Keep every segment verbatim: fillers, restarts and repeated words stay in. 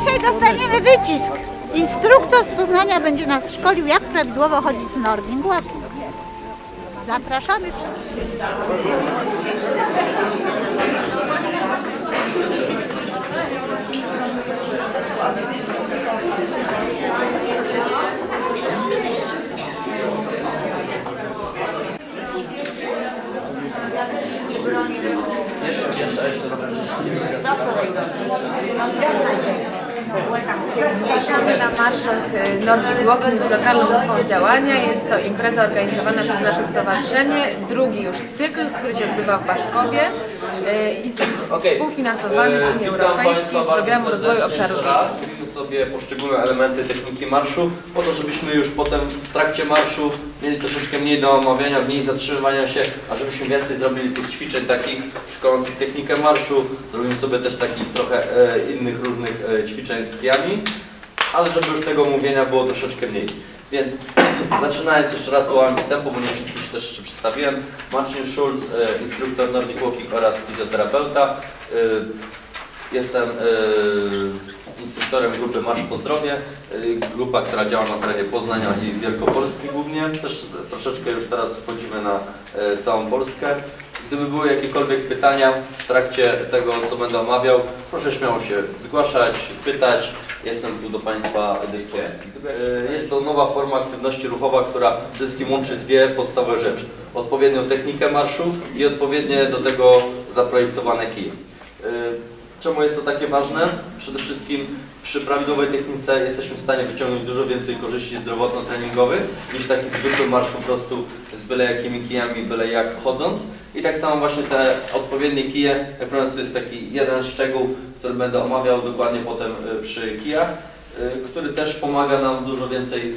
Dzisiaj dostaniemy wycisk. Instruktor z Poznania będzie nas szkolił, jak prawidłowo chodzić z Nordic Walking. Zapraszamy wszystkich. Jeszcze, jeszcze, jeszcze Zapraszamy na marszałek Nordic Walking z lokalną grupą działania. Jest to impreza organizowana przez nasze stowarzyszenie, drugi już cykl, który się odbywa w Baszkowie i jest współfinansowany z Unii Europejskiej z Programu Rozwoju Obszarów Wiejskich. sobie poszczególne elementy techniki marszu, po to, żebyśmy już potem w trakcie marszu mieli troszeczkę mniej do omawiania, mniej zatrzymywania się, a żebyśmy więcej zrobili tych ćwiczeń takich szkolących technikę marszu. Zrobimy sobie też takich trochę e, innych różnych e, ćwiczeń z kijami, ale żeby już tego mówienia było troszeczkę mniej. Więc zaczynając jeszcze raz słowami wstępu, bo nie wszystkich się też jeszcze przedstawiłem. Marcin Schulz, e, instruktor Nordic Walking oraz fizjoterapeuta. E, jestem e, instruktorem grupy Marsz po Zdrowie, grupa, która działa na terenie Poznania i Wielkopolski głównie. Też troszeczkę już teraz wchodzimy na całą Polskę. Gdyby były jakiekolwiek pytania w trakcie tego, co będę omawiał, proszę śmiało się zgłaszać, pytać. Jestem tu do Państwa dyspozycji. Jest to nowa forma aktywności ruchowa, która przede wszystkim łączy dwie podstawowe rzeczy. Odpowiednią technikę marszu i odpowiednie do tego zaprojektowane kije. Czemu jest to takie ważne? Przede wszystkim przy prawidłowej technice jesteśmy w stanie wyciągnąć dużo więcej korzyści zdrowotno-treningowych niż taki zwykły marsz po prostu z byle jakimi kijami, byle jak chodząc. I tak samo właśnie te odpowiednie kije, jak prawda to jest taki jeden szczegół, który będę omawiał dokładnie potem przy kijach, który też pomaga nam dużo więcej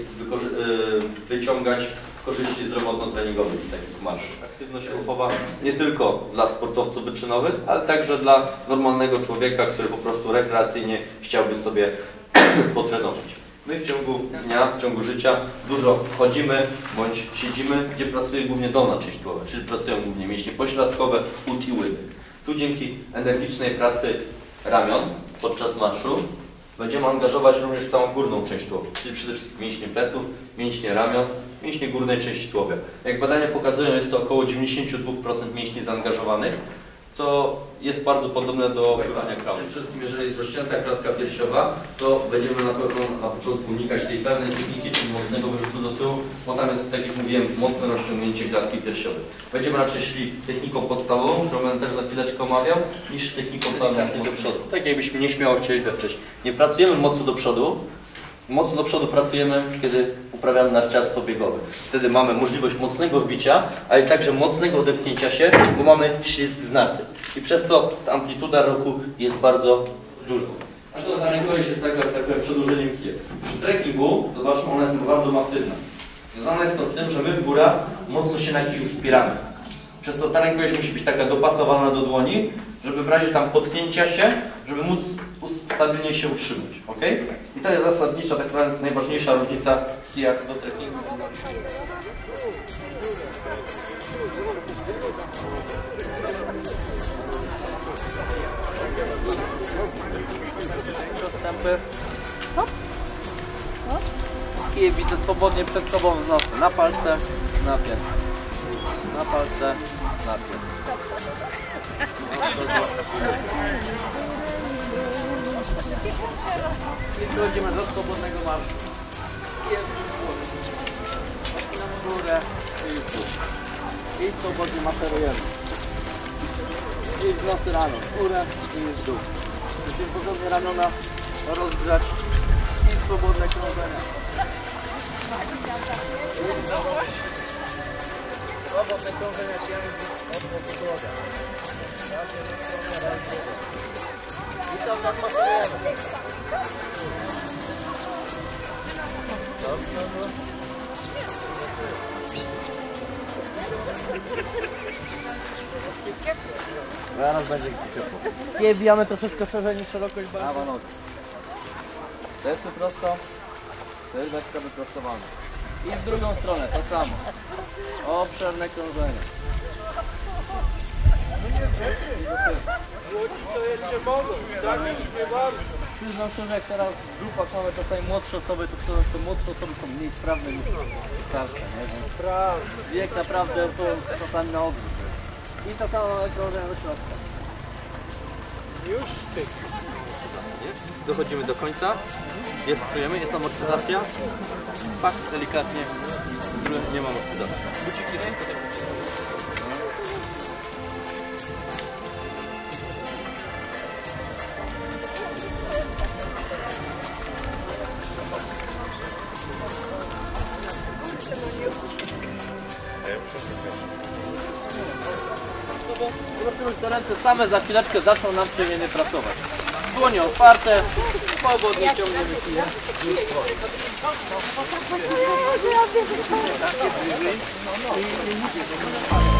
wyciągać korzyści zdrowotno-treningowych z takich marszów. Aktywność ruchowa nie tylko dla sportowców wyczynowych, ale także dla normalnego człowieka, który po prostu rekreacyjnie chciałby sobie potrenować. My w ciągu dnia, w ciągu życia dużo chodzimy bądź siedzimy, gdzie pracuje głównie dolna część tułowa, czyli pracują głównie mięśnie pośladkowe, ud i łyby. Tu dzięki energicznej pracy ramion podczas marszu będziemy angażować również całą górną część tułowia, czyli przede wszystkim mięśnie pleców, mięśnie ramion, mięśnie górnej części tułowia. Jak badania pokazują, jest to około dziewięćdziesiąt dwa procent mięśni zaangażowanych, co jest bardzo podobne do pływania krauli. Przede wszystkim, jeżeli jest rozcięta klatka piersiowa, to będziemy na pewno na początku unikać tej pewnej techniki, czyli mocnego wyrzutu do tyłu, bo tam jest, tak jak mówiłem, mocne rozciągnięcie klatki piersiowej. Będziemy raczej szli techniką podstawową, którą będę też za chwileczkę omawiał, niż techniką delikatnie do przodu. Tak jakbyśmy nieśmiało chcieli weprzeć. Nie pracujemy mocno do przodu, mocno do przodu pracujemy, kiedy uprawiamy narciarstwo biegowe. Wtedy mamy możliwość mocnego wbicia, ale także mocnego odepchnięcia się, bo mamy ślizg z narty. I przez to ta amplituda ruchu jest bardzo duża. Dlaczego ta rękojeść jest taka, tak powiem, przedłużeniem kija? Przy trekkingu, zobaczmy, ona jest bardzo masywna. Związane jest to z tym, że my w górach mocno się na kiju wspieramy. Przez to ta rękojeść musi być taka dopasowana do dłoni, żeby w razie tam potknięcia się, żeby móc stabilnie się utrzymać. Ok? I to jest zasadnicza, tak naprawdę najważniejsza różnica w kijach do trekkingu. Odstępy. Kije widzę swobodnie przed sobą w nocy. Na palce, na pięt. Na palce, na pięt. I przechodzimy do swobodnego marszu. I na górę i w dół. I swobodnie maszerujemy. I w nocy rano, w górę i w dół. Musimy porządnie ramiona rozgrzać i swobodne krążenia. Swobodne krążenia kijami od podłoga. I cały czas maszerujemy. Zaraz będzie ciepło. Nie bijamy troszeczkę szerzej niż szerokość barki. Prawa noga. Plecy prosto, sylwetka wyprostowana. I w drugą stronę to samo. Obszerne krążenie. Młodzi to jeszcze mogą, tak już nie bardzo. Przyznam szczerze, jak teraz w grupach mamy czasami młodsze osoby, to, to, to młodsze osoby są mniej sprawne niż starsze, nie? Więc wiek naprawdę to czasami na odwrót. I to samo krążenie do środka. Już tyk. Dochodzimy do końca. Jest, czujemy, jest amortyzacja. Pak, delikatnie. W ogóle nie ma amortyzacji. Buciki szybko. Zobaczymy, że te ręce same za chwileczkę zaczną nam przyjemnie pracować. Dłonie otwarte, swobodnie ciągniemy piję. I, i, i,